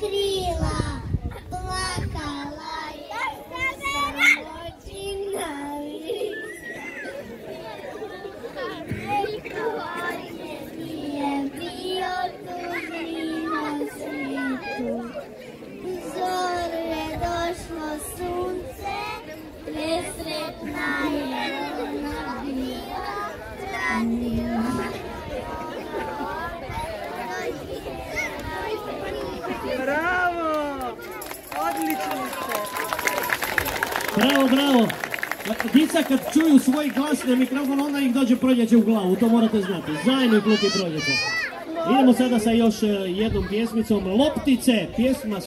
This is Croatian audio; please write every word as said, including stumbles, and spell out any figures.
krila, plakala ja sam očina nije bio tužni na svijetu. Zore došlo sunce, presretna je ona bila, vratila. Bravo! Odlični ste! Bravo, bravo! Djeca kad čuju svoj glas na mikrofon, onda ih dođe proljeće u glavu, to morate znati. Zajedno ih lupi proljeće. Idemo sada sa još jednom pjesmicom. Loptice, pjesma